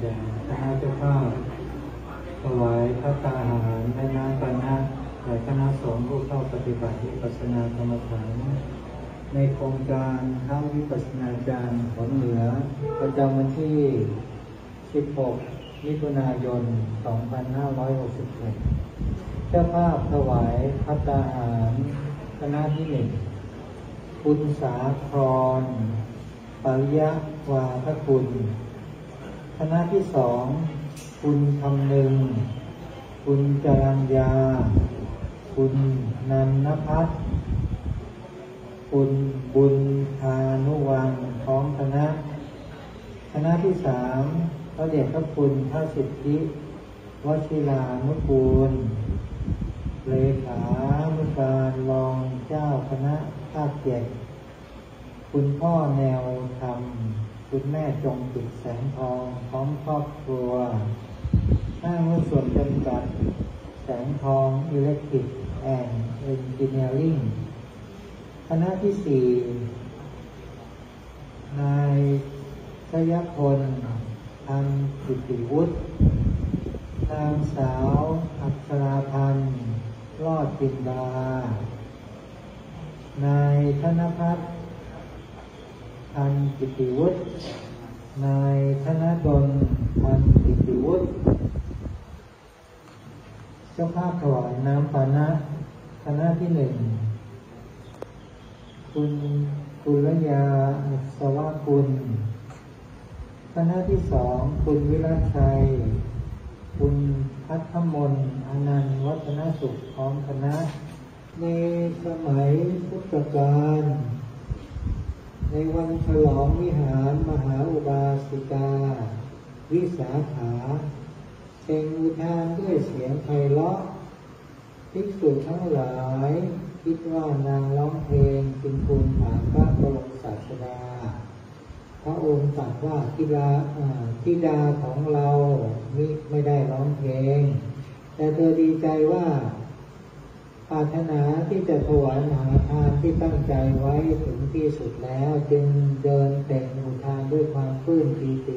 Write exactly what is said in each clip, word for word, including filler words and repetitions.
แด่คณะเจ้าภาพถวายพระตาหารและน้ำปานะแด่คณะสงฆ์ผู้เข้าปฏิบัติวิปัสสนากรรมฐานในโครงการทั้งวิปัสสนาจารย์ผลเหนือประจำวันที่สิบหกมิถุนายนสองพันห้าร้อยหกสิบเอ็ดเจ้าภาพถวายพระตาหารคณะที่หนึ่งคุณสาครปริยวาทคุณคณะที่สองคุณคำนึงคุณจรัญญาคุณนันนภัสคุณบุญธานุวังพร้อมคณะคณะที่สามพระเดชพระคุณพระสิทธิวชิรานุกูลเลขานุการรองเจ้าคณะภาคเจ็ดคุณพ่อแนวธรรมคุณแม่จงติดแสงทองพร้อมครอบครัวห้างหุ้นส่วนจำกัดแสงทองอิเล็กทริกแอนด์เอนจิเนียริ่งคณะที่สี่นายชยพลอันกิติวุฒินางสาวอัชราพันธ์รอดจินดานายธนภัทรอันกิติวุฒินายธนดลอันกิติวุฒิเจ้าภาพถวายน้ำปานะคณะที่หนึ่งคุณกุลยาอัศวกุลคณะที่สองคุณวิรัชชัยคุณพัฒมนอนันต์วัฒนสุขพร้อมคณะในสมัยพุทธกาลในวันฉลองวิหารมหาอุบาสิกาวิสาขาเพ่งอุทานด้วยเสียงไพเราะภิกษุทั้งหลายคิดว่านางร้องเพลงจึงทูลถามพระบรมศาสดาพระองค์ตรัสว่าธิดาธิดาของเรามิไม่ได้ร้องเพลงแต่เธอดีใจว่าปรารถนาที่จะถวายมหาทานที่ตั้งใจไว้ถึงที่สุดแล้วจึงเดินแต่งอุทานด้วยความปลื้มปีติ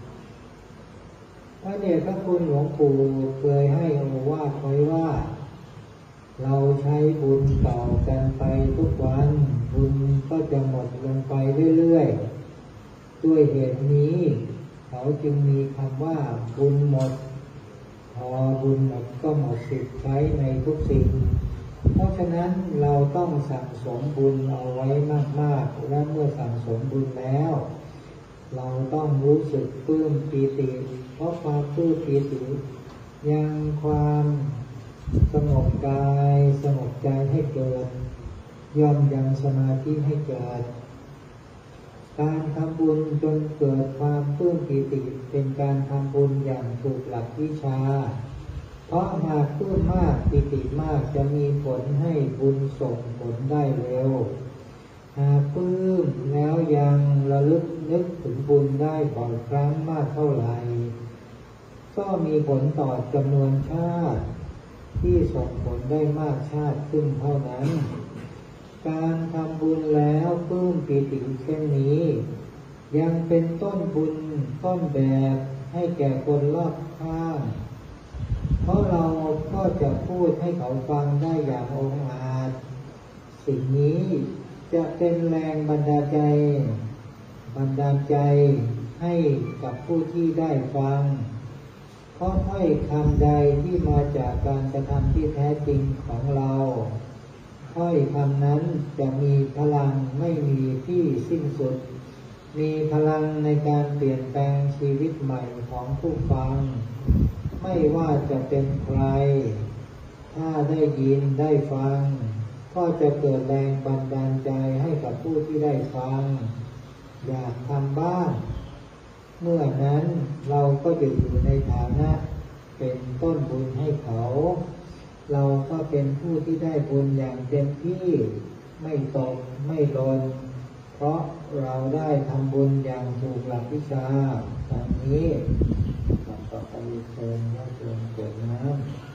พระเดชพระคุณหลวงปู่เคยให้โอวาทไว้ว่าเราใช้บุญต่อกันไปทุกวันบุญก็จะหมดลงไปเรื่อยๆด้วยเหตุนี้เขาจึงมีคำว่าบุญหมดพอบุญหมดก็หมดสิทธิ์ใช้ในทุกสิ่งเพราะฉะนั้นเราต้องสั่งสมบุญเอาไว้มากๆและเมื่อสั่งสมบุญแล้วเราต้องรู้สึกปลื้มปีติเพราะความปลื้มปีติยังความสงบกายสงบใจให้เกิดย่อมยังสมาธิให้เกิดการทำบุญจนเกิดความปลื้มปีติเป็นการทำบุญอย่างถูกหลักวิชาเพราะหากปลื้มมากปีติมากจะมีผลให้บุญส่งผลได้เร็วหากปลื้มแล้วยังระลึกนึกถึงบุญได้บ่อยครั้งมากเท่าไหร่ก็มีผลต่อจำนวนชาติที่ส่งผลได้มากชาติขึ้นเท่านั้นการทำบุญแล้วปลื้มปีติเช่นนี้ยังเป็นต้นบุญต้นแบบให้แก่คนรอบข้างเพราะเราก็จะพูดให้เขาฟังได้อย่างองอาจสิ่งนี้จะเป็นแรงบันดาลใจบันดาลใจให้กับผู้ที่ได้ฟังเพราะถ้อยคำใดที่มาจากการกระทำที่แท้จริงของเราถ้อยคำนั้นจะมีพลังไม่มีที่สิ้นสุดมีพลังในการเปลี่ยนแปลงชีวิตใหม่ของผู้ฟังไม่ว่าจะเป็นใครถ้าได้ยินได้ฟังก็จะเกิดแรงบันดาลใจให้กับผู้ที่ได้ฟังอยากทำบ้างเมื่อนั้นเราก็จะอยู่ในฐานะเป็นต้นบุญให้เขาเราก็เป็นผู้ที่ได้บุญอย่างเต็มที่ไม่ตกไม่หล่นเพราะเราได้ทำบุญอย่างถูกหลักวิชาดังนี้ต่อไปเชิญญาติโยมกรวดน้ำ